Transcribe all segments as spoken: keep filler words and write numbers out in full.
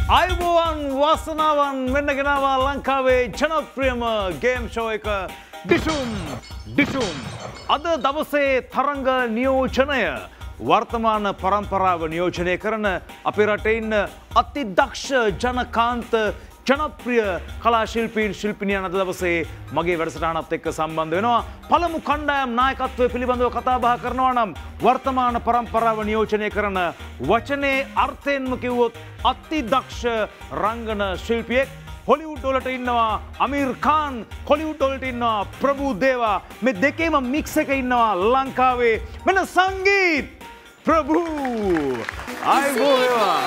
අයිබෝවන් වාසනාවන් මෙන්න ගෙනවා ලංකාවේ ජනප්‍රියම ගේම් ෂෝ එක ඩිෂුම් ඩිෂුම් අද දවසේ තරංග නියෝජනය වර්තමාන පරම්පරාව නියෝජනය කරන අපේ රටේ ඉන්න අතිදක්ෂ ජනකාන්ත ජනප්‍රිය කලා ශිල්පීන් ශිල්පිනියන් අද දවසේ මගේ වැඩසටහනත් එක්ක සම්බන්ධ වෙනවා. පළමු කණ්ඩායම් නායකත්වය පිළිබඳව කතා බහ කරනවා නම් වර්තමාන පරම්පරාව නියෝජනය කරන වචනේ අර්ථයෙන්ම කිව්වොත් අතිදක්ෂ රංගන ශිල්පියෙක්. හොලිවුඩ් වලට ඉන්නවා අමීර් ખાන්, කොලිවුඩ් වලට ඉන්නවා ප්‍රභු දේවා. මේ දෙකේම මික්ස් එක ඉන්නවා ලංකාවේ. මෙන්න සංගීත් ප්‍රභු. ආයිබෝ වේවා.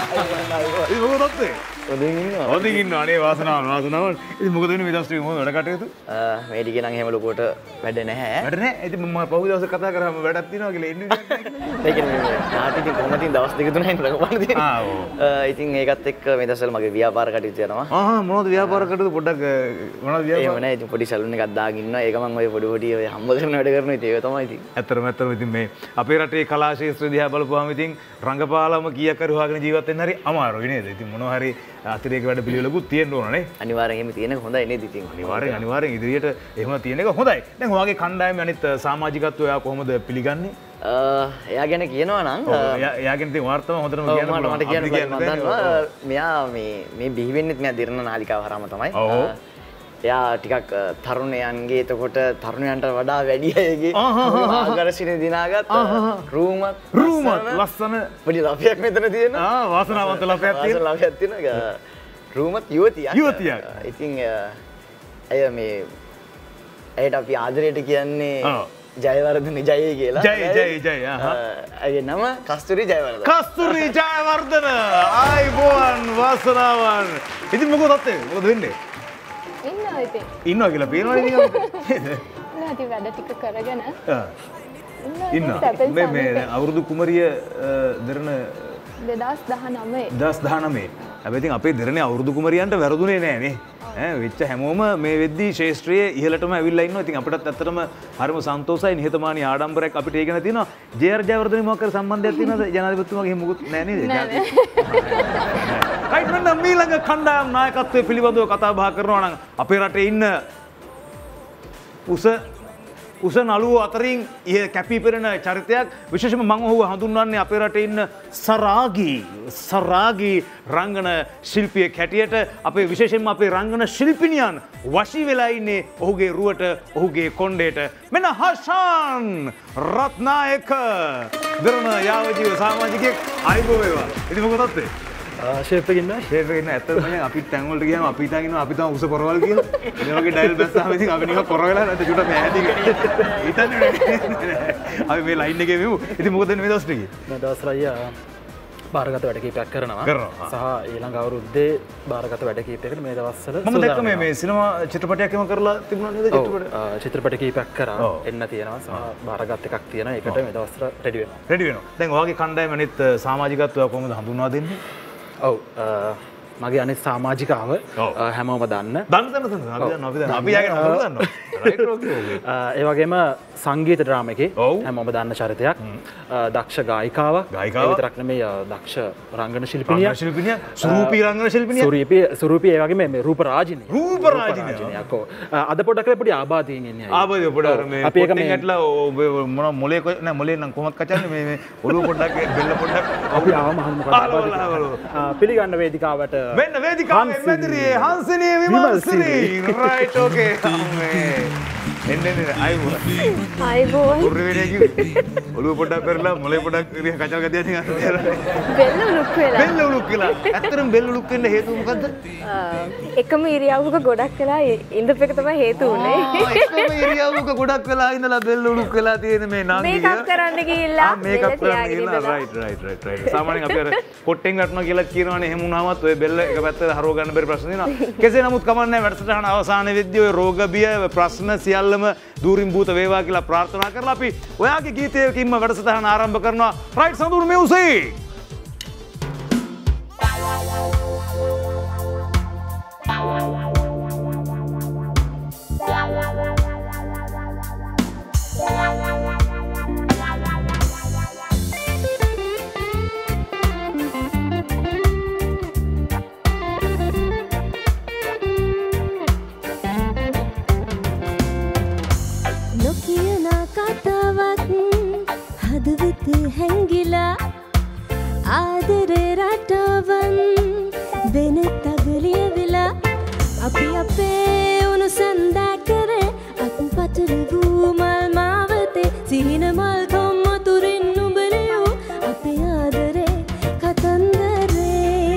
ඒ මොකදත් ඔදින් ඉන්නවා. ඔදින් ඉන්නවා නේ වාසනාව වාසනාව. ඉතින් මොකද වෙන්නේ මේ දවස් ටික මොකද වැඩ කටයුතු? මේ ටිකේ නම් එහෙම ලොකුවට වැඩ නැහැ. වැඩ නැහැ. ඉතින් මම පහුගිය දවසේ කතා කරාම වැඩක් තියෙනවා කියලා එන්නේ නැහැ. ඒ කියන්නේ නාටි ඉතින් කොහොමද ඉතින් දවස් දෙක තුනයි රඟපාන තියෙන්නේ. ආ ඔව්. ඉතින් ඒකත් එක්ක මේ දවස්වල මගේ ව්‍යාපාර කටයුතු යනවා. ආහ් මොනවද ව්‍යාපාර කටයුතු පොඩ්ඩක් මොනවද ව්‍යාපාර? එහෙම නැහැ. ඉතින් පොඩි සැලුන් එකක් දාගෙන ඉන්නවා. ඒක මම ඔය පොඩි පොඩි ඔය හම්බ කරන වැඩ කරනවා. ඉතින් ඒක තමයි ඉතින්. ඇත්තටම ඇත්තටම ඉතින් මේ අපේ රටේ කලා ශාස්ත්‍රය දිහා බලපුවාම ඉතින් රංගපාලම කීයක් හරි හොයාගෙන ජීවත් වෙන්න හරි අමාරුයි නේද? ඉතින් මොනවා හරි අතිරේක වැඩ පිළිවෙලකුත් තියෙන්න ඕන නේ. අනිවාර්යෙන් එහෙම තියෙන එක හොඳයි නේද ඉතින්. අනිවාර්යෙන් අනිවාර්යෙන් ඉදිරියට එහෙම තියෙන එක හොඳයි. දැන් ඔයාගේ කණ්ඩායමේ අනිත් සමාජිකත්වය ඔයා කොහොමද පිළිගන්නේ? එයා ගැන කියනවා නම් එයා ගැන ඉතින් වාර්තාව හොඳටම කියන්න මට මට කියන්න මම දන්නවා. මෙයා මේ මේ බිහි වෙන්නෙත් මෙයා දිරණ නාලිකාව හරහාම තමයි. එයා ටිකක් තරුණයන්ගේ එතකොට තරුණයන්ට වඩා වැඩි අයගේ ආකර්ෂණය දිනාගත් රූමත් රූමත් ලස්සන පොඩි ලපයක් මෙතන තියෙනවා. ආ වාසනාවන්ත ලපයක් තියෙනවා. ලපයක් තියෙනවා. රූමත් යුවතියක්. යුවතියක්. ඉතින් අය මේ ඇයට අපි ආදරයට කියන්නේ ජයවර්ධන ජයයි කියලා. ජය ජය ජය. ඇගේ නම කස්තුරි ජයවර්ධන. කස්තුරි ජයවර්ධන. ආයිබෝවන් වාසනාවන්. ඉතින් මොකද තත්ත්වය? මොකද වෙන්නේ? ඉන්නවා ඉතින්. ඉන්නවා කියලා පේනවනේ නිකන්. නෑ ඉතින් වැඩ ටික කරගෙන. ඉන්නවා. මේ මේ අවුරුදු කුමරිය දෙරණ දෙදාස් දහනවය. දෙදාස් දහනවය. හැබැයි ඉතින් අපේ දෙරණේ අවුරුදු කුමරියන්ට වැරදුනේ නෑ නේ. ඈ වෙච්ච හැමෝම මේ වෙද්දී ශාස්ත්‍රයේ ඉහළටම ඇවිල්ලා ඉන්නවා. ඉතින් අපිටත් ඇත්තටම හරිම සන්තෝෂයි නිහතමානී ආඩම්බරයක් අපිට ඒකන තියෙනවා. ජේ.ආර්. ජයවර්ධන මොකක් කර සම්බන්ධයක් තියෙනවද ජනාධිපතිතුමාගේ එහෙම මොකුත් නෑ නේද? රයිට් මෙන්න මීළඟ කණ්ඩායම් නායකත්වයේ පිළිබඳව කතා බහ කරනවා නම් අපේ රටේ ඉන්න උස උස නළුවෝ අතරින් ඉහ කැපී පෙනෙන චරිතයක් විශේෂයෙන්ම මම ඔහුව හඳුන්වන්නේ අපේ රටේ ඉන්න සරාගී සරාගී රංගන ශිල්පියෙක් හැටියට අපේ විශේෂයෙන්ම අපේ රංගන ශිල්පිනියන් වශී වෙලා ඉන්නේ ඔහුගේ රුවට ඔහුගේ කොණ්ඩේට මෙන්න හෂාන් රත්නායක දරණ යාවජීව සමාජිකයෙක් අයිබෝ වේවා. ඉතින් මොකද තත්ත්වය? ෂේප් එකේ ඉන්නයි. ෂේප් එකේ ඉන්න ඇත්තටම දැන් අපි ටැන් වලට ගියාම අපි හිතාගෙන ඉන්නවා අපි තමයි උස පොරවල් කියලා. මේ වගේ ඩයල් බැස්සාම ඉතින් අපි නිකන් පොර වෙලා නැත්නම් චුට්ටක් මෑදී හිතන්නේ අපි මේ ලයින් එකේ මෙමු. ඉතින් මොකද වෙන්නේ මේ දවස් ටිකේ? මේ දවස් රයියා බාරගත වැඩ කීපයක් කරනවා. කරනවා. සහ ඊළඟ අවුරුද්දේ බාරගත වැඩ කීපයකට මේ දවස්වල මම දැක්ක මේ මේ සිනමා චිත්‍රපටයක් එම කරලා තිබුණා නේද චිත්‍රපටය? ඔව් චිත්‍රපට කීපයක් කරා එන්න තියෙනවා. සහ බාරගත් එකක් තියෙනවා. ඒකට මේ දවස්වල රෙඩි වෙනවා. රෙඩි වෙනවා. දැන් ඔයාගේ කණ්ඩායම අනිත් සමාජිකත්වය කොහොමද හඳුන්වා දෙන්නේ? ඔව් මගේ අනිත් සමාජිකාව හැමෝම දන්න. දන්න දන්න දන්න අපි දන්නවා අපි දන්නවා. අපි යාගෙන හොඳට දන්නවා. රයිට් ඕකේ ඕකේ. ඒ වගේම සංගීත ඩ්‍රාම එකේ හැමෝම දන්න චරිතයක්. දක්ෂ ගායිකාවක්. ගායිකාවක්. ඒ විතරක් නෙමෙයි දක්ෂ රංගන ශිල්පිනියක්. රංගන ශිල්පිනියක්. සුරූපී රංගන ශිල්පිනියක්. සුරූපී සුරූපී ඒ වගේම මේ රූපරාජිනී. රූපරාජිනියක්. අද පොඩක් පොඩි ආබාධයෙන් ඉන්නේ. ආබාධය පොඩක් මේ අපි එක මේ ඇట్లా මොන මොලේ නෑ මොලේ නම් කොහොමද කචන්නේ මේ මේ ඔළුව පොඩ්ඩක් බෙල්ල පොඩ්ඩක් අපි ආවම අහන්න මොකද ආබාධය. පිළිගන්න වේදිකාවට මෙන්න වේදිකාවේ මැදිරියේ හංසිනී විමල්සිනී. රයිට් ඕකේ. එන්නේ නේ අයිබෝ. අයිබෝ. උරු වෙන්නේ කිව්වේ. ඔළුව පොඩ්ඩක් කරලා මොලේ පොඩ්ඩක් කචල් ගතියක් තියෙනවා. බෙල්ල උලුක් වෙලා. බෙල්ල උලුක් කියලා. ඇත්තටම බෙල්ල උලුක් වෙන්න හේතුව මොකද්ද? එකම ඉරියව්වක ගොඩක් වෙලා ඉඳපු එක තමයි හේතු උනේ. එකම ඉරියව්වක ගොඩක් වෙලා ඉඳලා බෙල්ල උලුක් වෙලා තියෙන මේ නංගිය. මේකප් කරන්න ගිහිල්ලා මේකප් කරන්න ගිහිල්ලා රයිට් රයිට් රයිට් රයිට්. සාමාන්‍යයෙන් අපි අර පොට්ටෙන් වැටුණා කියලා කියනවනේ එහෙම වුණාමත් ඔය බෙල්ල එක පැත්තට හරව ගන්න බැරි ප්‍රශ්න තියෙනවා. කෙසේ නමුත් කමන්නේ වැඩසටහන අවසානයේ වෙද්දී ඔය රෝග බිය ප්‍රශ්න සියල්ලම දූරින් භූත වේවා කියලා ප්‍රාර්ථනා කරලා අපි ඔයාගේ ගීතයකින්ම වැඩසටහන ආරම්භ කරනවා. රයිට් සඳුරු මියුසික්. ආදරේ රටවන් වෙන තගලිය වෙලා අපි අපේ උණුසන් දැකරේ අත්පතර වූ මල් මාවතේ සිහින මල් කොම් මතුරින් නුඹලියෝ අපේ ආදරේ කතන්දරේ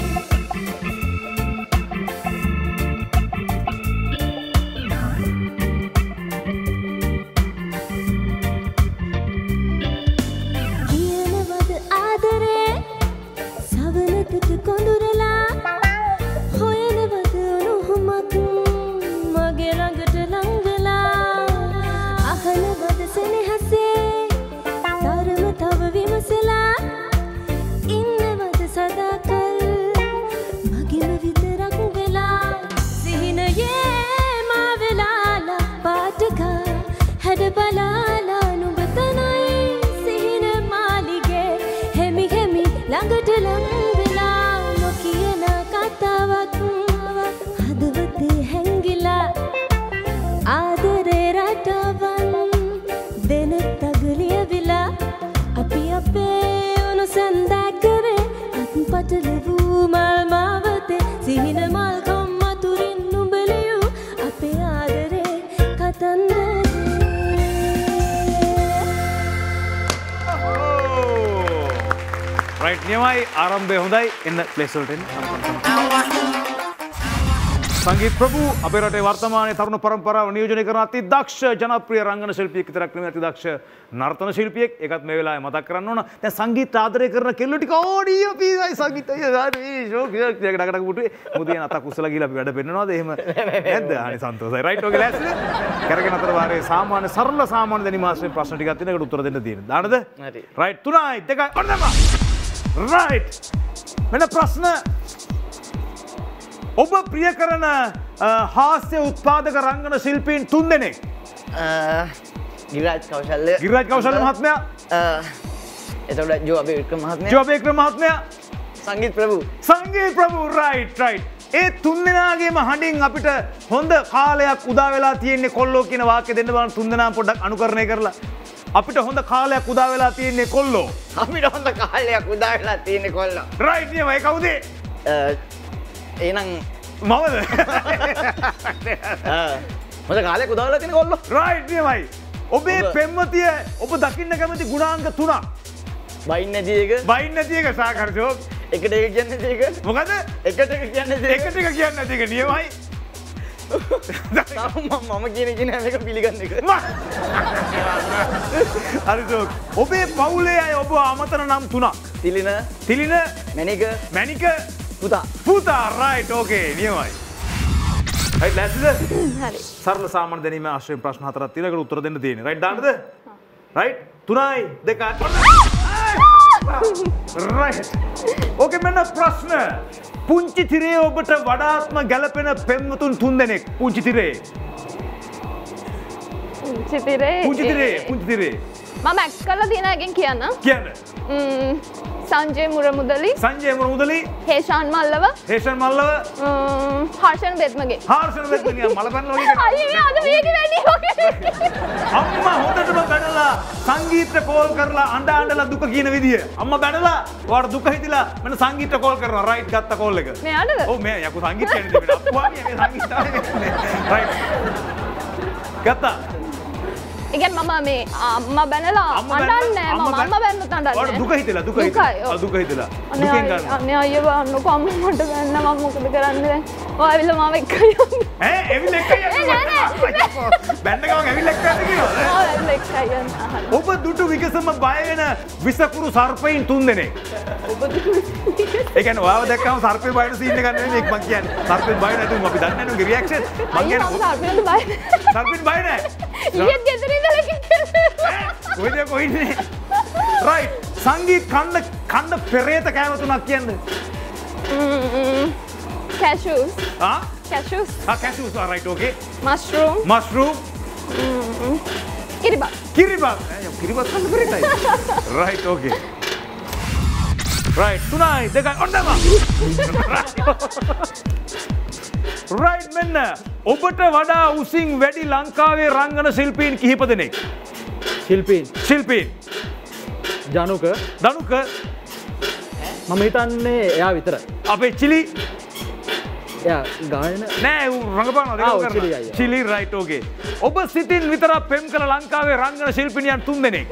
කියනවද ආදරේ සවනකට කොඳුරලා හොයනවද නුහුමක් මගේ ළඟට ලං වෙලා අහනවද සෙනෙහසේ තරම තව විමසලා ඉන්නවද සදාකල් මගේම විතරක් වෙලා සිහිනයේ මා වෙලාලා පාටකා හැඩ බලාලා නුඹ තනයි සිහින මාලිගේ හෙමි හෙමි ළඟට ලං වෙලා නොකියන කතාවක් හදවතේ හැංගිලා ආදරේ රටවන් දෙන තගලිය විලා අපි අපේ උණුසන් දැකරේ අත්පතල වූ මල් මාවතේ සිහින මල් කොම් මතුරින් නුඹලියෝ අපේ ආදරේ කතන්දරේ රයිට් නියමයි ආරම්භය හොඳයි එන්න ප්ලේස් වලට එන්න සංගීත ප්‍රභු අපේ රටේ වර්තමානයේ තරුණ පරම්පරාව නියෝජනය කරන අති දක්ෂ ජනප්‍රිය රංගන ශිල්පියෙක් විතරක් නෙමෙයි අති දක්ෂ නර්තන ශිල්පියෙක්. ඒකත් මේ වෙලාවේ මතක් කරන්න ඕන. දැන් සංගීත ආදරය කරන කෙල්ලෝ ටික ඕඩිය පීයි සංගීතය ගානේ ෂෝක් එකක් ටික ඩකට පුටුවේ මොදිය නතක් උස්සලා ගිහලා අපි වැඩ පෙන්නනවාද එහෙම නැද්ද? අනේ සන්තෝෂයි. රයිට් ඔගේ ලෑස්තිද? කරගෙන අතර වාරේ සාමාන්‍ය සරල සාමාන්‍ය දැනීම ආශ්‍රයෙන් ප්‍රශ්න ටිකක් තියෙන එකට උත්තර දෙන්න තියෙනවා. දාන්නද? හරි. රයිට් තුනයි දෙකයි ඔන්නම. රයිට්. මෙන්න ප්‍රශ්න ඔබ ප්‍රිය කරන හාස්‍ය උත්පාදක රංගන ශිල්පීන් තුන් දෙනෙක්. ගිරාජ් කෞශල්‍ය ගිරාජ් කෞශල්‍ය මහත්මයා, එතකොට ජෝ අබේවික්‍රම මහත්මයා, ජෝ අබේවික්‍රම මහත්මයා, සංගීත් ප්‍රභු. Sangeeth Prabhu right right. ඒ තුන් දෙනාගේම හඬින් අපිට හොඳ කාලයක් උදා වෙලා තියෙන්නේ කොල්ලෝ කියන වාක්‍ය දෙන්න බලන්න තුන් දෙනාම පොඩ්ඩක් අනුකරණය කරලා. අපිට හොඳ කාලයක් උදා වෙලා තියෙන්නේ කොල්ලෝ. අපිට හොඳ කාලයක් උදා වෙලා තියෙන්නේ කොල්ලෝ. රයිට් නියමයි. කවුද? එහෙනම් මමද? හොඳ කාලයක් උදා වෙලා තියෙන්නේ කොල්ලෝ. රයිට් නියමයි. ඔබේ පෙම්වතිය ඔබ දකින්න කැමති ගුණාංග තුනක්. බයින් නැති එක. බයින් නැති එක සාකර ජෝක්. එකට එක කියන්නේ නැති එක. මොකද? එකට එක කියන්නේ නැති එක. එකට එක කියන්නේ නැති එක නියමයි. මම කියන කියන එක පිළිගන්න එක. හරි ජෝක්. ඔබේ පවුලේ අය ඔබ අමතන නම් තුනක්. තිලින, තිලින, මැනික, මැනික, පුතා. පුතා රයිට් ඕකේ නියමයි. රයිට් ලෑස්තිද? හරි. සරල සාමාන්‍ය දැනීම ආශ්‍රයෙන් ප්‍රශ්න හතරක් තියෙනවා. ඒකට උත්තර දෙන්න තියෙන්නේ. රයිට් දාන්නද? රයිට් තුනයි දෙකයි රයිට්. ඕකේ මෙන්න ප්‍රශ්න. පුංචි තිරේ ඔබට වඩාත්ම ගැළපෙන පෙම්වතුන් තුන් දෙනෙක්. පුංචි තිරේ. පුංචි තිරේ. පුංචි තිරේ. පුංචි තිරේ. මම ඇක්ට් කරලා තියෙන එකෙන් කියන්න. කියන්න. සංජය මුරමුදලි. සංජය මුරමුදලි. හේෂාන් මල්ලව. හේෂාන් මල්ලව. හර්ෂන් බෙත්මගේ. හර්ෂන් බෙත්මගේ මල පැනලා වගේ. අයියේ අද මේක වැඩි ඔගේ. අම්මා හොඳටම බැනලා සංගීතට කෝල් කරලා අඬ අඬලා දුක කියන විදිය. අම්මා බැනලා ඔයාට දුක හිතිලා මම සංගීතට කෝල් කරනවා. රයිට් ගත්ත කෝල් එක. මෙයාටද? ඔව් මෙයා යකෝ සංගීත කියන්නේ දෙන්න. අප්පුවා මේ සංගීතය. රයිට්. ගත්තා. ඉතින් මම මේ අම්මා බැනලා අඬන්නේ මම අම්මා බැන්නත් අඬන්නේ. ඔයාට දුක හිතලා දුක හිතලා. දුක හිතලා. දුකෙන් ගන්න. අනේ අයියෝ අන්නකෝ අම්මා මට බැන්න මම මොකද කරන්නේ දැන්? ඔය ඇවිල්ලා මාව එක්ක යන්න. ඈ එවිල එක්ක යන්න. බැන්න ගමන් ඇවිල්ලා එක්ක යන්න කියනවා. ඔව් ඇවිල්ලා එක්ක යන්න. ඔබ දුටු විගසම බය වෙන විසකුරු සර්පයින් තුන් දෙනෙක්. ඔබ දුටු ඒ කියන්නේ ඔයාව දැක්කම සර්පේ බයන සීන් එක නෙමෙයි මේක මං කියන්නේ. සර්පෙන් බය නැතුව අපි දන්නේ නැහැ නුගේ රියැක්ෂන්. මං කියන්නේ සර්පෙන්ට බය නැහැ. සර්පෙන් බය නැහැ. ඊයේත් ගෙදර ඉඳලා කිව්වා. කොයිද කොයිනේ. රයිට්. සංගීත කන්න කන්න පෙරේත කෑම තුනක් කියන්නේ. Cashews. Ah? Cashews. Ah, cashews are right, okay. Mushroom. Mushroom. Mm-hmm. Kiribati. Kiribati. Eh, Kiribati kan berita. Right, okay. Right, tonight they got on them. Right, මෙන්න ඔබට වඩා උසින් වැඩි ලංකාවේ රංගන ශිල්පීන් කිහිප දෙනෙක්. ශිල්පීන්. ශිල්පීන්. ජනුක. දනුක. මම හිතන්නේ එයා විතර. අපේ චිලි එයා ගායන නෑ රඟපානවා චිලි රයිට් ඕකේ. ඔබ සිතින් විතරක් පෙම් කළ ලංකාවේ රංගන ශිල්පිනියන් තුන් දෙනෙක්.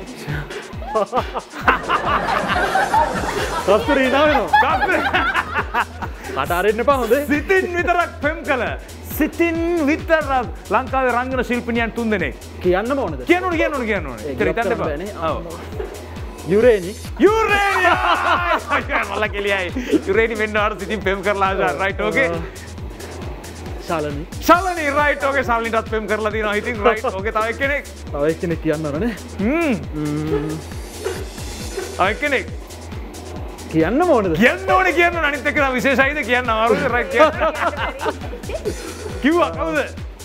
කස්තුරි නාවෙනවා. කට අරින්න එපා හොඳේ. සිතින් විතරක් පෙම් කළ සිතින් විතරක් ලංකාවේ රංගන ශිල්පිනියන් තුන් දෙනෙක්. කියන්න ඕනද? කියන්න ඕනේ කියන්න ඕනේ කියන්න ඕනේ. ඒක හිතන්න එපා. ඔව්. යුරේනි යුරේනි මල්ල කෙලියයි. යුරේනි වෙන්න ආර සිතින් පෙම් කරලා ආවා රයිට් ඕකේ. ශාලනි ශාලනි රයිට් ඕකේ ශාලනිටත් පෙම් කරලා තියෙනවා. ඉතින් රයිට් ඕකේ තව එක්කෙනෙක්. තව එක්කෙනෙක් කියන්න ඕනේ. හ්ම්. තව එක්කෙනෙක්. කියන්න ඕනද? කියන්න ඕනේ කියන්න ඕනේ. අනිත් එක විශේෂයිද කියන්න අමාරුද රයිට් කියන්න. කිව්වා කවුද?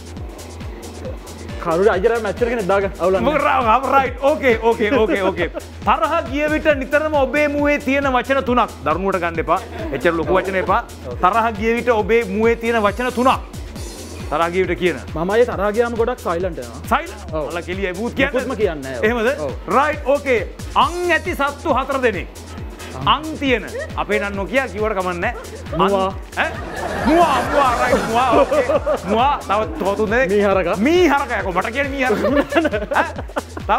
කරුණ අජර මැච්චර කෙනෙක් දාගන්න අවුලන්නේ. මොකද රයිට් ඕකේ ඕකේ ඕකේ ඕකේ. තරහ ගිය විට නිතරම ඔබේ මුවේ තියෙන වචන තුනක්. දරුණුවට ගන්න එපා. එච්චර ලොකු වචන එපා. තරහ ගිය විට ඔබේ මුවේ තියෙන වචන තුනක්. තරහ ගිය විට කියන. මම අය තරහ ගියාම ගොඩක් සයිලන්ට් වෙනවා. සයිලන්ට්. මල කෙලියයි බූත් කියන්නේ. මොකුත්ම කියන්නේ නැහැ. එහෙමද? රයිට් ඕකේ. අං ඇති සත්තු හතර දෙනෙක්. අං තියෙන අපේ නන් නොකිය කිව්වට කමන්නේ මුවා ඈ මුවා මුවා රයිට් මුවා ඕකේ මුවා තව තව තුන් දෙනෙක් මීහරක මීහරක යකෝ මට කියන්නේ මීහරක තව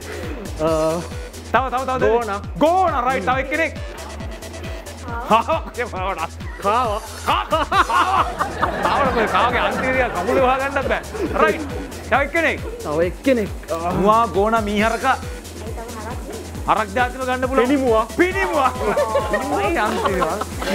තව තව තව ගෝණ ගෝණ රයිට් තව එක්කෙනෙක් කාවා කාවා කාවා කාවා කාවාගේ අන්තිරිය කකුලේ වහ ගන්නත් බෑ රයිට් තව එක්කෙනෙක් තව එක්කෙනෙක් මුවා ගෝණ මීහරක අරක් ජාතිව ගන්න පුළුවන් පිනිමුවා පිනිමුවා මේ අන්තිමවා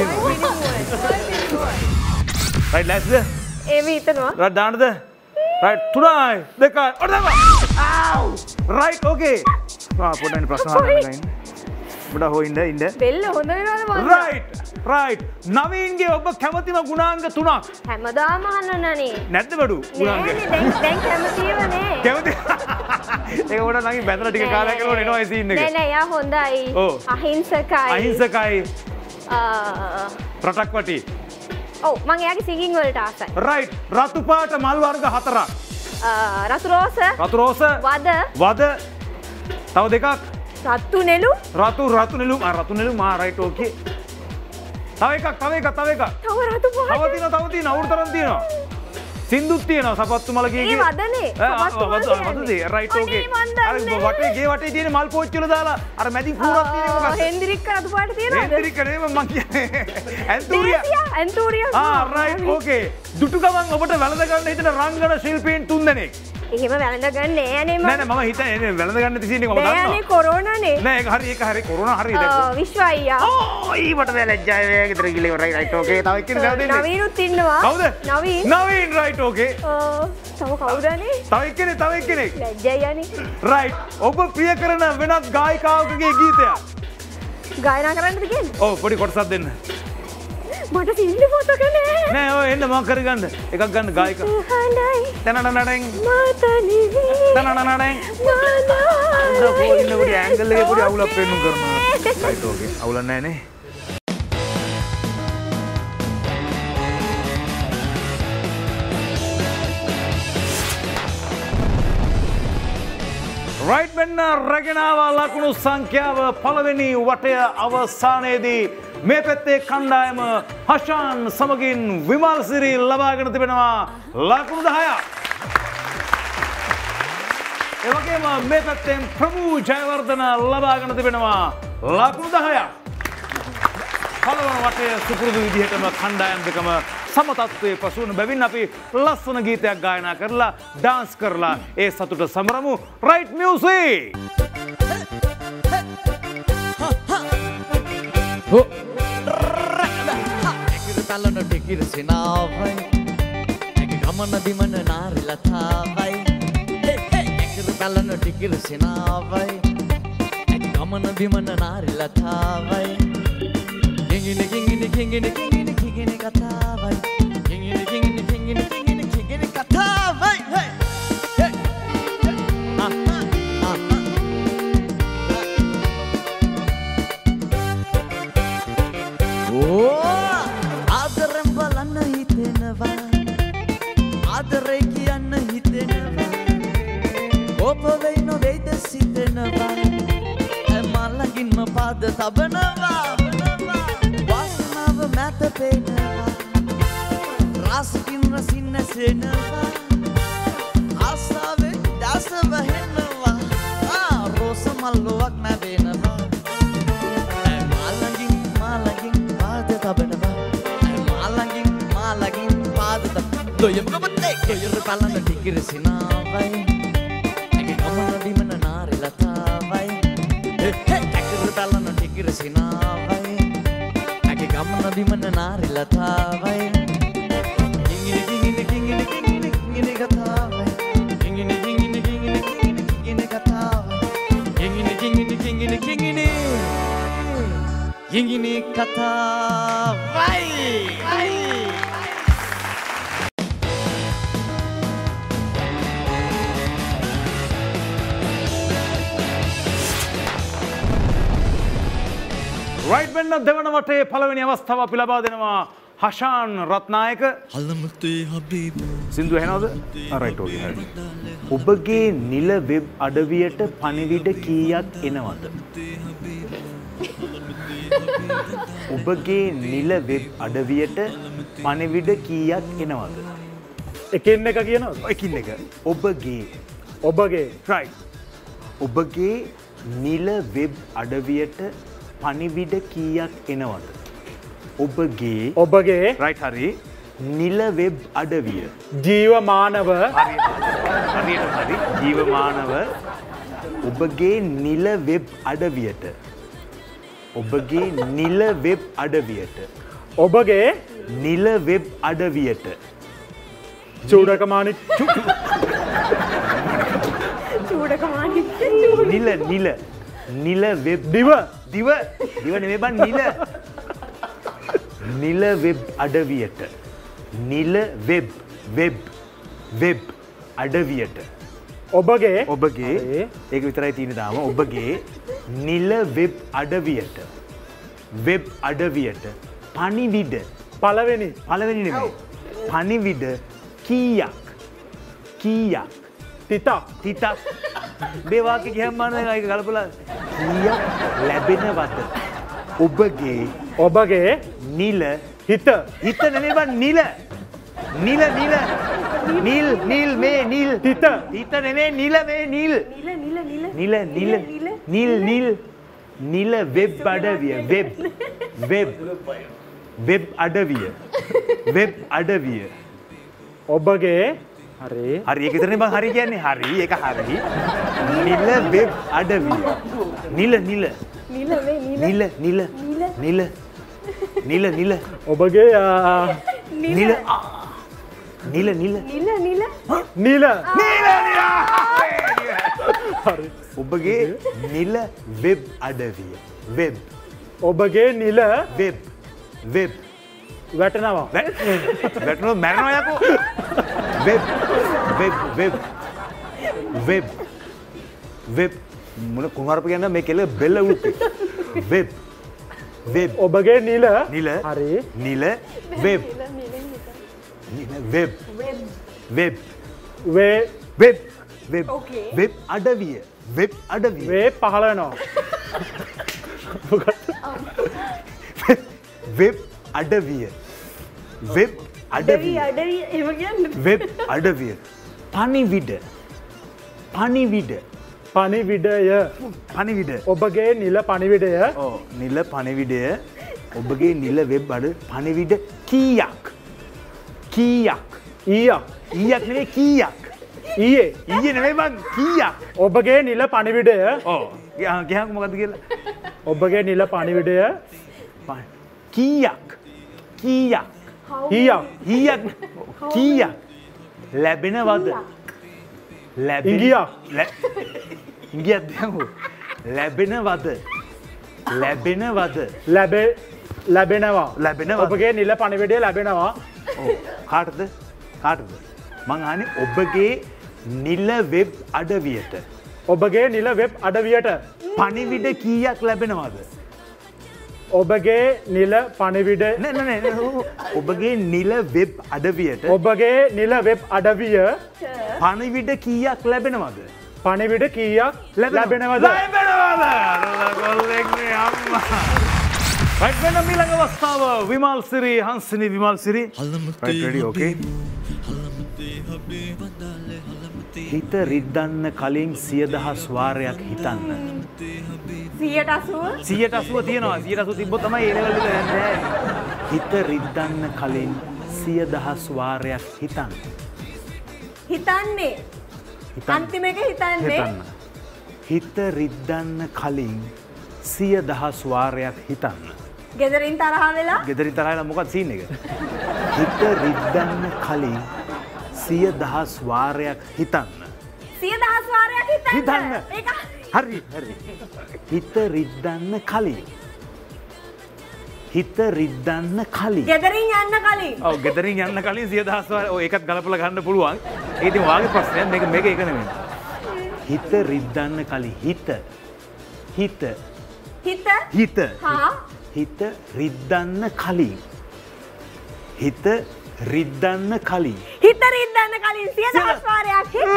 රයිට් ලැස්ද ඒ විතනවා රයිට් දාන්නද රයිට් තුනයි දෙකයි ඔන්න දාපන් ආව් රයිට් ඕකේ ආ පොඩ්ඩක් ප්‍රශ්න අහන්න ගයින් බඩ හොින්ද ඉන්න බෙල්ල හොඳ වෙනවද මම රයිට් රයිට් නවීන්ගේ ඔබ කැමතිම ගුණාංග තුනක් හැමදාම අහන්නනේ නැද්ද බඩු ගුණාංග නෑනේ දැන් දැන් කැමතිවනේ කැමති ඒක උඩ නගින් බැඳලා ටික කාලයක් යනකොට එනවා ඒ සීන් එක නෑ නෑ යා හොඳයි අහිංසකයි අහිංසකයි ආ රටක් වටි ඔව් මම එයාගේ සිංගින් වලට ආසයි රයිට් රතු පාට මල් වර්ග හතරක් රතු රෝස රතු රෝස වද වද තව දෙකක් රතු නෙළුම් රතු රතු නෙළුම් ආ රතු නෙළුම් ආ රයිට් ඕකේ තව එකක් තව එකක් තව එකක් තව රතු පාට තව තියෙනවා තව තියෙනවා අවුරුතරන් තියෙනවා සින්දුත් තියෙනවා සපත්තු මල කීකේ ඒ වදනේ සපත්තු මල වදනේ රයිට් ඕකේ අර වටේ ගේ වටේ තියෙන මල් පෝච්චි වල දාලා අර මැදින් කූරක් තියෙන එක මොකක්ද හෙන්දිරික්ක රතු පාට තියෙනවද හෙන්දිරික්ක නෙමෙයි මං කියන්නේ ඇන්තූරියා ඇන්තූරියා ආ රයිට් ඕකේ දුටු ගමන් ඔබට වැළඳ ගන්න හිතන රංගන ශිල්පීන් තුන් දෙනෙක් එහෙම වැළඳ ගන්න නෑනේ මම නෑ නෑ මම හිතන්නේ වැළඳ ගන්න තිසින්නේ මම දන්නවා නෑනේ කොරෝනානේ නෑ ඒක හරි ඒක හරි කොරෝනා හරි දැන් විශ්ව අයියා ඕ ඊට ලැජ්ජාය වේ ගෙදර ගිහලා රයිට් රයිට් ඕකේ තව එක්කෙනෙක් ගාව දෙන්නේ නවීනුත් ඉන්නවා කවුද නවීන් නවීන් රයිට් ඕකේ තව කවුදනේ තව එක්කෙනෙක් තව එක්කෙනෙක් ලැජ්ජයි යන්නේ රයිට් ඔබ ප්‍රිය කරන වෙනත් ගායිකාවකගේ ගීතයක් ගායනා කරන්නද කියන්නේ ඔව් පොඩි කොටසක් දෙන්න මට සින්දු මතක නෑ නෑ ඔය එන්න මම කරගන්න එකක් ගන්න ගායික තනනනඩෙන් මාතනිවි තනනනඩෙන් මානා පොඩි පොඩි ඇන්ගල් එකේ පොඩි අවුලක් පෙන්නු කරනවා රයිට් ඕකේ අවුලක් නෑනේ රයිට් මෙන්න රැගෙන ආවා ලකුණු සංඛ්‍යාව පළවෙනි වටය අවසානයේදී මේ පැත්තේ කණ්ඩායම හෂාන් සමගින් විමල් සිරි ලබාගෙන තිබෙනවා ලකුණු දහයක්. ඒ වගේම මේ පැත්තෙන් ප්‍රභූ ජයවර්ධන ලබාගෙන තිබෙනවා ලකුණු දහයක්. පළවන වටය සුපුරුදු විදිහටම කණ්ඩායම් දෙකම සම තත්ත්වයේ පසුවන බැවින් අපි ලස්සන ගීතයක් ගායනා කරලා ඩාන්ස් කරලා ඒ සතුට සමරමු. Right music. තලන ටිකිර සිනාවයි එක ගමන බිමන නාරි ලතාවයි එකිර තලන ටිකිර සිනාවයි එක ගමන බිමන නාරි ලතාවයි කිංගිනි කිංගිනි කිංගිනි කිංගිනි කිංගිනි කතාවයි කිංගිනි කිංගිනි කිංගිනි කිංගිනි කිංගිනි කතාවයි ආදරෙන් බලන්න හිතෙනවා ආදරේ කියන්න හිතෙනවා ඔබ වෙයි නොවේද සිතෙනවා මලගින්ම පාද තබනවා දෙනවා රාසකින් රසින් නැසෙනවා ආසාවෙන් දස වහෙනවා ආ රෝස මල්ලුවක් නැවෙනවා ඇ මාළඟින් මාළඟින් පාද තබනවා ඇ මාළඟින් මාළඟින් පාද තබ දොයම ගමතේ කොයර බලන්න ටිකිර සිනාවයි ඇගේ ගමන බිමන නාරි ලතාවයි හේ ටිකිර බලන්න ටිකිර සිනාවයි ඇගේ ගමන බිමන නාරි ලතාවයි කිංගිනි කිංගිනි කිංගිනි කිංගිනි කිංගිනි කතාවයි කිංගිනි කිංගිනි කිංගිනි කිංගිනි කිංගිනි කතාවයි කිංගිනි කිංගිනි කිංගිනි කිංගිනි කිංගිනි කතාවයි රයිට් වෙන්න දෙවන වටේ පළවෙනි අවස්ථාව අපි ලබා දෙනවා හෂාන් රත්නායක. සින්දු ඇහෙනවද? ආ රයිට් ඕකේ හරි. ඔබගේ නිල වෙබ් අඩවියට පණිවිඩ කීයක් එනවද? ඔබගේ නිල වෙබ් අඩවියට පණිවිඩ කීයක් එනවද? එකින් එක කියනවද? එකින් එක. ඔබගේ ඔබගේ රයිට්. ඔබගේ නිල වෙබ් අඩවියට පණිවිඩ කීයක් එනවද? ඔබගේ ඔබගේ රයිට් හරි නිල වෙබ් අඩවිය ජීවමානව හරියට හරි ජීවමානව ඔබගේ නිල වෙබ් අඩවියට ඔබගේ නිල වෙබ් අඩවියට ඔබගේ නිල වෙබ් අඩවියට චූඩකමාණික් චූඩකමාණික් නිල නිල නිල වෙබ් දිව දිව දිව නෙමෙයි බං නිල නිල වෙබ් අඩවියට නිල වෙබ් වෙබ් වෙබ් අඩවියට ඔබගේ ඔබගේ ඒක විතරයි තියෙන්නේ තාම ඔබගේ නිල වෙබ් අඩවියට වෙබ් අඩවියට පණිවිඩ පළවෙනි පළවෙනි නෙමෙයි පණිවිඩ කීයක් කීයක් තිතක් තිතක් මේ වාක්‍ය කියන්න මම ඒක ගලපලා කීයක් ලැබෙනවද ඔබගේ ඔබගේ නිල හිත හිත නෙමෙයි බං නිල නිල නිල නිල් නිල් මේ නිල් තිත හිත නෙමෙයි නිල මේ නිල් නිල නිල නිල නිල නිල නිල් නිල් නිල වෙබ් අඩවිය වෙබ් වෙබ් වෙබ් අඩවිය වෙබ් අඩවිය ඔබගේ හරි හරි ඒක විතරනේ බං හරි කියන්නේ හරි ඒක හරි නිල වෙබ් අඩවිය නිල නිල නිල වේ නිල නිල නිල නිල නිල නිල ඔබගේ නිල නිල නිල නිල නිල නිල නිල හරි ඔබගේ නිල වෙබ් අඩවිය වෙබ් ඔබගේ නිල වෙබ් වෙබ් වැටෙනවා වැටෙනවා මැරෙනවා යකෝ web web web web web මොන කුමාරප කියන්නේ මේ කෙල බෙල්ල උල්පේ වෙබ් වෙබ් ඔබගේ නිල නිල හරි නිල වෙබ් නිල වෙබ් වෙබ් වේ වෙබ් වෙබ් Okay. වෙබ් අඩවිය වෙබ් අඩවිය වේ පහළ වෙනවා වෙබ් අඩවිය වෙබ් අඩවි අඩවිය අඩවි එම කියන්න වෙබ් අඩවිය පණිවිඩ පණිවිඩ පණිවිඩය පණිවිඩ ඔබගේ නිල පණිවිඩය ඕ නිල පණිවිඩය ඔබගේ නිල වෙබ් අඩ පණිවිඩ කීයක් කීයක් ඊයක් ඊයක් නෙවෙයි කීයක් ඊයේ ඊයේ නෙවෙයි බං කීයක් ඔබගේ නිල පණිවිඩය ඕ ගහක් මොකද්ද කියලා ඔබගේ නිල පණිවිඩය ප- කීයක් කීයක් ඊයක් ඊයක් කීයක් ලැබෙනවද ලැබෙන ඉංගියක්. ලැ- ඉංගියක් දැම්මෝ ලැබෙනවද ලැබෙනවද ලැබේ ලැබෙනවා ලැබෙනවද? ඔබගේ නිල පණිවිඩය ලැබෙනවා ඔව් කාටද කාටද මං අහන්නේ ඔබගේ නිල වෙබ් අඩවියට ඔබගේ නිල වෙබ් අඩවියට පණිවිඩ කීයක් ලැබෙනවද ඔබගේ නිල පණිවිඩ නෑ නෑ නෑ ඔබගේ නිල වෙබ් අඩවියට ඔබගේ නිල වෙබ් අඩවිය පණිවිඩ කීයක් ලැබෙනවද පණිවිඩ කීයක් ලැබෙනවද ලැබෙනවද කොල්ලෙක්නේ අම්මා right වෙන ඊළඟ අවස්ථාව විමල් සිරි හංසිනි විමල් සිරි right ready okay හිත රිද්දන්න කලින් සිය දහස් වාරයක් හිතන්න සියයට අසූව සියයට අසූව තියෙනවා සියයට අසූව තිබ්බොත් තමයි ඒ ලෙවල් එකට යන්නේ හිත රිද්දන්න කලින් සිය දහස් වාරයක් හිතන්න හිතන්නේ අන්තිම එක හිතන්නේ හිතන්න හිත රිද්දන්න කලින් සිය දහස් වාරයක් හිතන්න ගෙදරින් තරහ වෙලා ගෙදරින් තරහ වෙලා මොකක්ද සීන් එක හිත රිද්දන්න කලින් සිය දහස් වාරයක් හිතන්න සිය දහස් වාරයක් හිතන්න හිතන්න ඒක හරි හරි හිත රිද්දන්න කලින් හිත රිද්දන්න කලින් ගෙදරින් යන්න කලින් ඔව් ගෙදරින් යන්න කලින් සිය දහස් වාරයක් ඔය එකත් ගලපලා ගන්න පුළුවන් ඒ ඉතින් වාගේ ප්‍රශ්නයක් මේක මේක ඒක නෙමෙයි හිත රිද්දන්න කලින් හිත හිත හිත හිත හා හිත රිද්දන්න කලින් හිත රිද්දන්න කලින් හිත රිද්දන්න කලින් සිය දහස් වාරයක් හිතන්න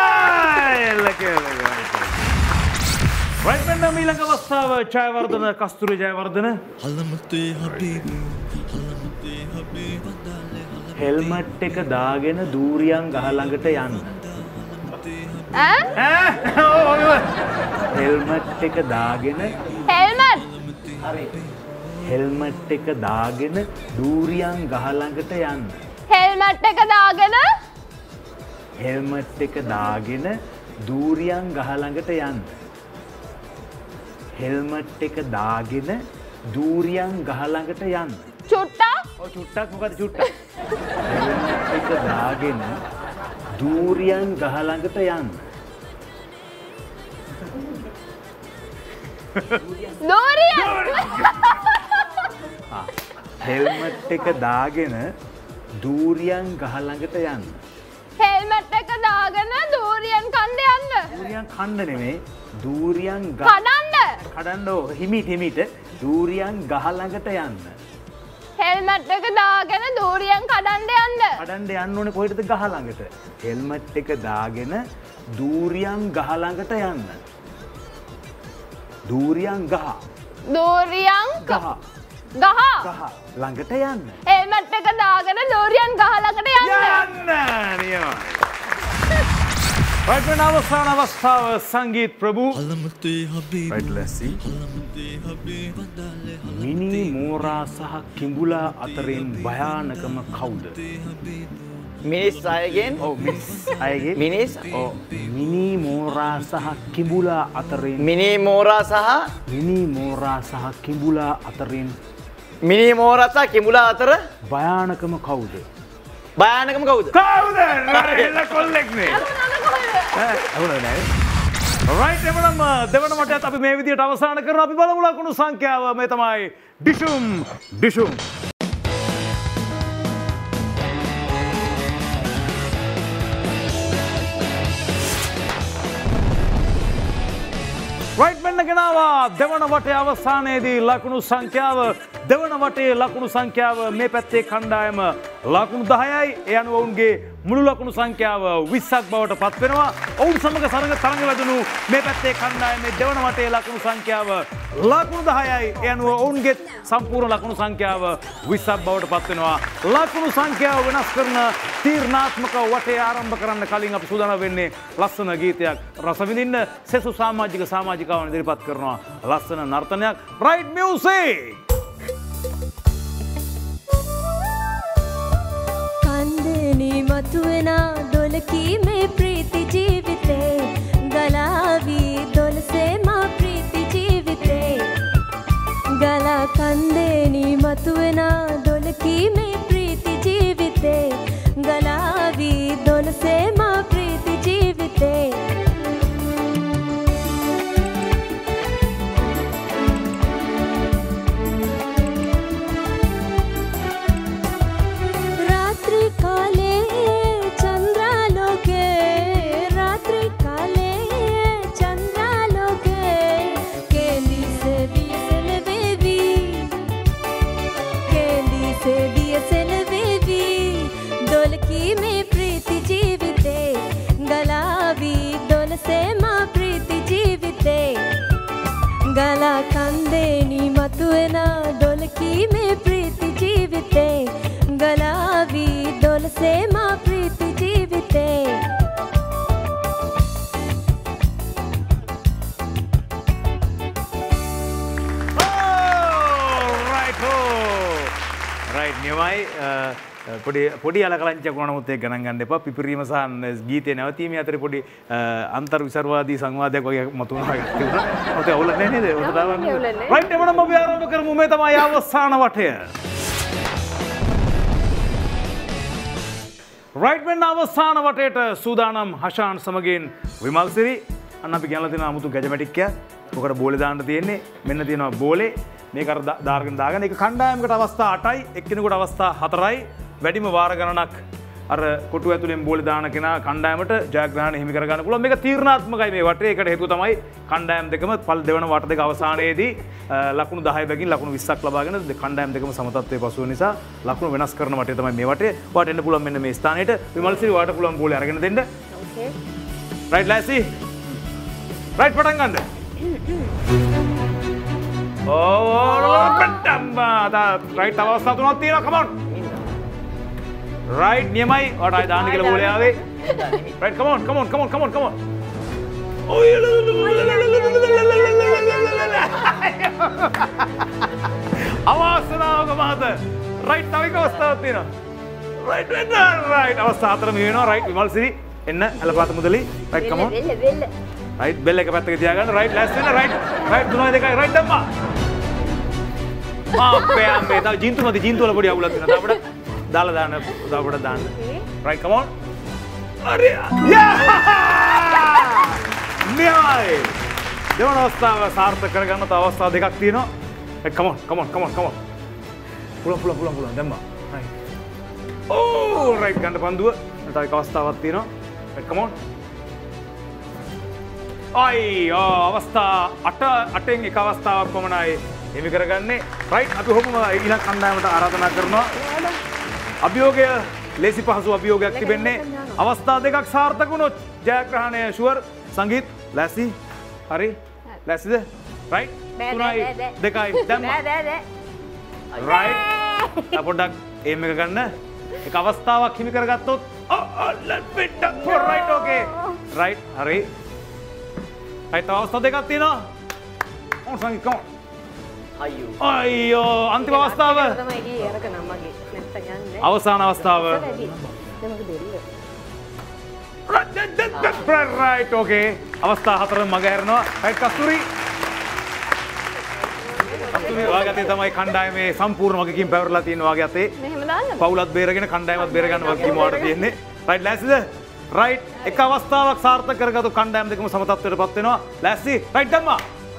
right වෙන ඊළඟ අවස්ථාව ජයවර්ධන කස්තුරි ජයවර්ධන හලමතේ හබීබි හලමතේ හබීබ දාලේ හෙල්මට් එක දාගෙන දූරියන් ගහ ළඟට යන්න ඈ හෙල්මට් එක දාගෙන හෙල්මට් හරි හෙල්මට් එක දාගෙන දූරියන් ගහ ළඟට යන්න හෙල්මට් එක දාගෙන හෙල්මට් එක දාගෙන දූරියන් ගහ ළඟට යන්න හෙල්මට් එක දාගෙන දූරියන් ගහ ළඟට යන්න චුට්ටක් ඔව් චුට්ටක් මොකද චුට්ටක් හෙල්මට් එක දාගෙන දූරියන් ගහ ළඟට යන්න දූරියන් හෙල්මට් එක දාගෙන දූරියන් ගහ ළඟට යන්න හෙල්මට් එක දාගෙන දූරියන් කණ්ඩ යන්න දූරියන් කන්න නෙමෙයි දූරියන් ගහ කඩන්න කඩන්න ඕ හිමිට හිමිට දූරියන් ගහ ළඟට යන්න හෙල්මට් එක දාගෙන දූරියන් කඩන්න යන්න කඩන්න යන්න ඕනේ කොහෙටද ගහ ළඟට හෙල්මට් එක දාගෙන දූරියන් ගහ ළඟට යන්න දූරියන් ගහ දූරියන් ගහ ගහ ගහ ළඟට යන්න හෙල්මට් එක දාගෙන දූරියන් ගහ ළඟට යන්න යන්න නියමයි right වෙන අවසාන අවස්ථාව සංගීත් ප්‍රභු හලමතේ හබීබි right let's see හලමතේ හබීබ දාලේ මිනි මෝරා සහ කිඹුලා අතරින් භයානකම කවුද මිනිස් අයගෙන් ඔව් මිනිස් අයගේ මිනිස් ඔව් මිනි මෝරා සහ කිඹුලා අතරින් මිනි මෝරා සහ මිනි මෝරා සහ කිඹුලා අතරින් මිනි මෝරා සහ කිඹුලා අතර භයානකම කවුද භයානකම කවුද කවුද එල කොල්ලෙක් නේ ඈ අහුණා නෑ right එවනම් දෙවන වටයත් අපි මේ විදියට අවසන් කරනවා අපි බලමු ලකුණු සංඛ්‍යාව මේ තමයි ඩිෂුම් ඩිෂුම් right මෙන්න ගෙනාවා දෙවන වටේ අවසානයේදී ලකුණු සංඛ්‍යාව දෙවන වටේ ලකුණු සංඛ්‍යාව මේ පැත්තේ කණ්ඩායම ලකුණු දහයයි ඒ අනුව ඔවුන්ගේ මුළු ලකුණු සංඛ්‍යාව විස්සක් බවට පත් වෙනවා ඔවුන් සමග සරඟ තරඟ වැදුණු මේ පැත්තේ කණ්ඩායමේ දෙවන වටේ ලකුණු සංඛ්‍යාව ලකුණු දහයයි ඒ අනුව ඔවුන්ගේ සම්පූර්ණ ලකුණු සංඛ්‍යාව විස්සක් බවට පත් වෙනවා ලකුණු සංඛ්‍යාව වෙනස් කරන තීරණාත්මක වටේ ආරම්භ කරන්න කලින් අපි සූදානම් වෙන්නේ ලස්සන ගීතයක් රස විඳින්න සෙසු සමාජික සමාජිකාවන් ඉදිරිපත් කරනවා ලස්සන නර්තනයක් right music කන්දේ මතුවෙන දොලකී මේ ප්‍රීති ජීවිතේ ගලාවී දොලසේ මා ප්‍රීති ජීවිතේ ගලා කන්දේ මතුවෙන දොලකී මේ ප්‍රීති ජීවිතේ ගලාවී දොලසේ මා ප්‍රීති ජීවිතේ में प्रीति जीविते गलावी රයිට් නියමයි පොඩි පොඩි අලකලංචයක් වුණා නමුත් ඒක ගණන් ගන්න එපා. පිපිරීම සහ ගීතේ නැවතීමේ අතර පොඩි අන්තර් විසර්වාදී සංවාදයක් වගේ මතුවනවා ඒක තිබුණා. ඔතේ අවුල නැහැ නේද? ඔතන දාවන්නේ. රයිට් එමනම් අපි ආරම්භ කරමු. මේ තමයි අවසාන වටය. රයිට් මෙන්න අවසාන වටේට සූදානම් හෂාන් සමගින් විමල්සිරි. අන්න අපි ගෙනලා තියෙන 아무තු ගැජමැටික් එක. ඔකට බෝලේ දාන්න තියෙන්නේ. මෙන්න තියෙනවා බෝලේ. මේක අර දාගෙන දාගෙන ඒක කණ්ඩායමකට අවස්ථා අටයි, එක්කෙනෙකුට අවස්ථා හතරයි. වැඩිම වාර ගණනක් අර කොටු ඇතුලෙන් බෝලේ දාන කෙනා කණ්ඩායමට ජයග්‍රහණ හිමි කර ගන්න පුළුවන්. මේක තීරණාත්මකයි මේ වටේ. ඒකට හේතුව තමයි කණ්ඩායම් දෙකම පල් දෙවන වට දෙක අවසානයේදී ලකුණු දහය බැගින් ලකුණු විස්සක් ලබාගෙන කණ්ඩායම් දෙකම සමතත්වයේ පසු වෙන නිසා ලකුණු වෙනස් කරන වටේ තමයි මේ වටේ. ඔයාට එන්න පුළුවන් මෙන්න මේ ස්ථානෙට. විමල්සිරි ඔයාට පුළුවන් බෝලේ අරගෙන දෙන්න. ඕකේ. Right lazy. රයිට් පටන් ගන්න. ඕ පට්ටම්බා. දා රයිට් අවස්ථා තුනක් තියෙනවා. come on. Right, නියමයි. ඔයාට ආය දාන්න කියලා බෝලේ ආවේ. Right, come on, come on, come on, come on, come on. ඔය අවස්ථාවක මහත. Right, තව එක අවස්ථාවක් තියෙනවා. Right, right. අවස්ථා හතරම වෙනවා. Right, විමල්සිරි එන්න Elapatha Mudali. Right, come on. වෙල්ල වෙල්ල. Right, බෙල් එක පැත්තක තියාගන්න. Right, last වෙන. Right, right තුනයි දෙකයි. Right දැම්මා. අපේ අම්මේ තව ජීන්තු මදි ජීන්තු වල පොඩි අවුලක් තියෙනවා. තාපඩ දාලා දාන්න දාපඩ දාන්න. Right, come on. අරේ. නියමයි. දෙවන අවස්ථාව සාර්ථක කරගන්න තව අවස්ථා දෙකක් තියෙනවා. Right, come on, come on, come on, come on. පුළුවන් පුළුවන් පුළුවන් පුළුවන් දැම්මා. Right. Oh, right ගන්න පන්දුව. තව එක අවස්ථාවක් තියෙනවා. Right, come on. අයි අවස්ථා අට අටෙන් එක අවස්ථාවක් පමණයි හිමි කරගන්නේ. රයිට් අපි ඔහොම ඊළඟ කණ්ඩායමට ආරාධනා කරනවා. අභියෝගය ලේසි පහසු අභියෝගයක් තිබෙන්නේ. අවස්ථා දෙකක් සාර්ථක වුණොත් ජයග්‍රහණය ෂුවර්. සංගීත් ලෑස්ති? හරි? ලෑස්තිද? රයිට්? තුනයි දෙකයි දැම්මා. රයිට්. පොඩ්ඩක් එම් එක ගන්න. එක අවස්ථාවක් හිමි කරගත්තොත් රයිට් ඕකේ. රයිට් හරි. රයිට් අවස්ථා දෙකක් තියෙනවා. ඔන්න සංගීත් come on. අයියෝ අයියෝ අන්තිම අවස්ථාව තමයි ගියේ අරක නම්මගේ නැත්තම් යන්නේ අවසාන අවස්ථාව රයිට් ඕකේ අවස්ථා හතරම මග හැරෙනවා. රයිට් කස්තුරි කස්තුරි ඔයාගේ අතේ තමයි කණ්ඩායමේ සම්පූර්ණ වගකීම් පැවරලා තියෙන ඔයාගේ අතේ. මෙහෙම දාන්න. පවුලත් බේරගෙන කණ්ඩායමත් බේර ගන්න වගකීම ඔයාට තියෙන්නේ. රයිට් ලෑස්තිද? රයිට් එක අවස්ථාවක් සාර්ථක කරගත්තු කණ්ඩායම් දෙකම සමතත්වයටපත් වෙනවා. ලෑස්ති? රයිට් දැම්මා.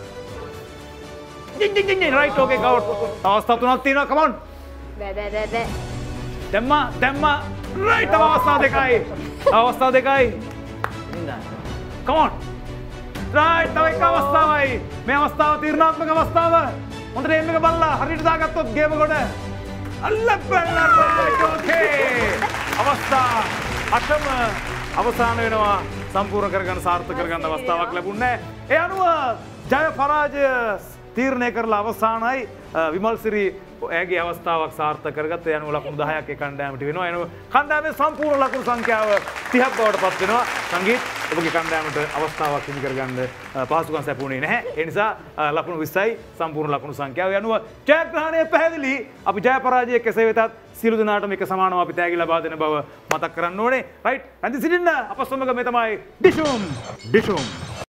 Ding ding ding ding right okay go අවස්ථා තුනක් තියෙනවා come on බෑ බෑ බෑ බෑ දැම්මා දැම්මා right අවස්ථා දෙකයි අවස්ථා දෙකයි come on right තව එක අවස්ථාවයි මේ අවස්ථාව තීරණාත්මක අවස්ථාව හොඳට එම් එක බලලා හරියට දාගත්තොත් ගේම කොට අල්ලපල්ලා right okay අවස්ථා අටම අවසාන වෙනවා සම්පූර්ණ කරගන්න සාර්ථක කරගන්න අවස්ථාවක් ලැබුණේ නැහැ ඒ අනුව ජය පරාජය තීරණය කරලා අවසානයි විමල්සිරි ඇගේ අවස්ථාවක් සාර්ථක කරගත්ත යනුව ලකුණු දහයක් ඒ කණ්ඩායමට වෙනවා. එනවා කණ්ඩායමේ සම්පූර්ණ ලකුණු සංඛ්‍යාව තිහක් බවට පත් වෙනවා. සංගීත් ඔබගේ කණ්ඩායමට අවස්ථාවක් හිමි කරගන්න පහසුකම් සැපුණේ නැහැ. ඒ නිසා ලකුණු විස්සයි සම්පූර්ණ ලකුණු සංඛ්‍යාව යනුව ජයග්‍රහණය පැහැදිලි. අපි ජය පරාජය කෙසේ වෙතත් සියලු දෙනාටම එක සමානව අපි තෑගි ලබා දෙන බව මතක් කරන්න ඕනේ. රයිට්. රැඳී සිටින්න අප සමග මේ තමයි ඩිෂුම් ඩිෂුම්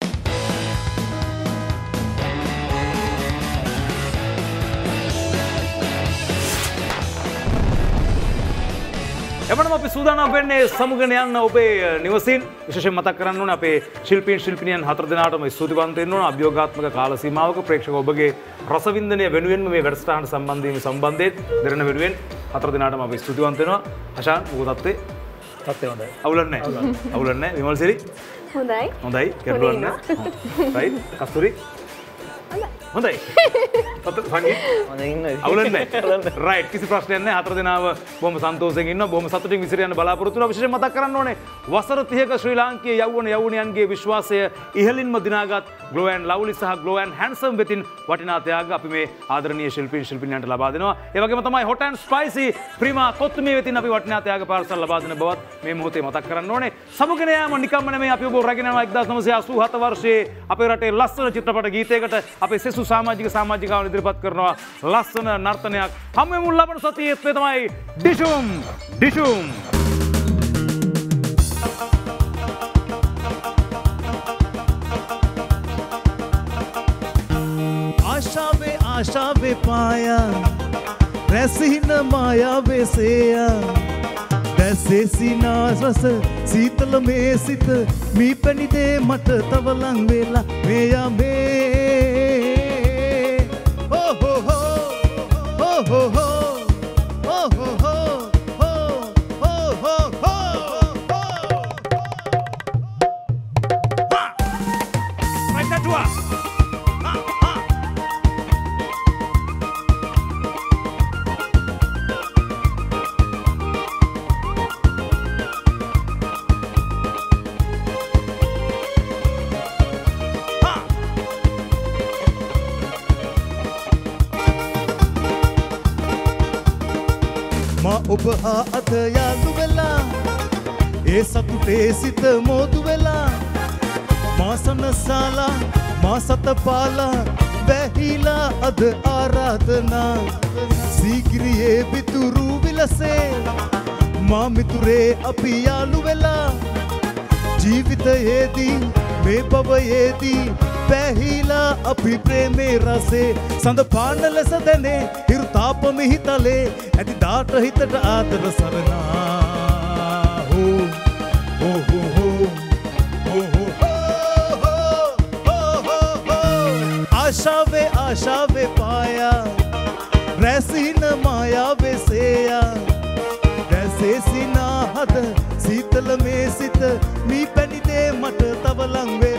එමනම් අපි සූදානම් වෙන්නේ සමුගෙන යන්න ඔබේ නිවසින් විශේෂයෙන් මතක් කරන්න ඕනේ අපේ ශිල්පීන් ශිල්පිනියන් හතර දෙනාටම ස්තුතිවන්ත වෙන්න ඕන අභියෝගාත්මක කාල සීමාවක ප්‍රේක්ෂක ඔබගේ රසවින්දනය වෙනුවෙන්ම මේ වැඩසටහන සම්බන්ධ වීම සම්බන්ධයෙන් දෙරණ වෙනුවෙන් හතර දෙනාටම අපි ස්තුතිවන්ත වෙනවා. අශාන් මොකද තත්ත්වේ? තත්ත්වේ හොඳයි. අවුලක් නැහැ. අවුලක් නැහැ. විමල්සිරි හොඳයි හොඳයි කෙරුවා නෑ. රයිට් කස්තුරි හොඳයි. තත් සංගීත් හොඳින් ඉන්නද? අවුලක් නැහැ. රයිට් කිසි ප්‍රශ්නයක් නැහැ. හතර දෙනාම බොහොම සන්තෝෂයෙන් ඉන්නවා. බොහොම සතුටින් විසිර යන්න බලාපොරොත්තු වෙනවා. විශේෂයෙන් මතක් කරන්න ඕනේ වසර තිහක ශ්‍රී ලාංකීය යෞවන යෞවනයන්ගේ විශ්වාසය ඉහළින්ම දිනාගත් Glow and Lovely සහ Glow and Handsome වෙතින් වටිනා ත්‍යාග අපි මේ ආදරණීය ශිල්පීන් ශිල්පිනියන්ට ලබා දෙනවා. ඒ වගේම තමයි Hot and Spicy ප්‍රීමා කොත්තුමේ වෙතින් අපි වටිනා ත්‍යාග පාර්සල් ලබා දෙන බවත් මේ මොහොතේ මතක් කරන්න ඕනේ. සමුගෙන යාම නිකම්ම නෙමෙයි අපි ඔබ රැගෙන යනවා එක්දාස් නවසිය අසූ හත වර්ෂයේ අපේ රටේ ලස්සන චිත්‍රපට ගීතයකට අපේ සෙසු මිනිස්සු සමාජික සමාජිකාවන් ඉදිරිපත් කරනවා ලස්සන නර්තනයක්. හැම මුල් ලබන සතියේ තමයි ඩිෂුම් ඩිෂුම්. आशावे आशावे पाया रैसीन मायावे सेया वैसे सीना रस शीतल में सित मी पनी दे मट तवलंग वेला मेया मे हो हो हो हो हो हो हो हो हो हो हो हो Right that to us. ඔබ හා අද යාළු වෙලා ඒ සතුටේ සිත මෝදු වෙලා මා සනසාලා මා සත පාලා වැහිලා අද ආරාධනා සීගිරියේ පිතුරු විලසේ මා මිතුරේ අපි යාළු වෙලා ජීවිතයේදී මේ භවයේදී පැහිලා අපි ප්‍රේමේ රසේ සඳ පාන ලෙස දැනේ හිරු තාප මිහිතලේ ඇති දාට හිතට ආදර සරනා හෝ හෝ හෝ හෝ හෝ හෝ හෝ ආශාවේ ආශාවේ පායා රැසින මායාවේ සේයා දැසේ සිනා හද සීතල මේ සිත මී පැණි දේ මට තවලං වේ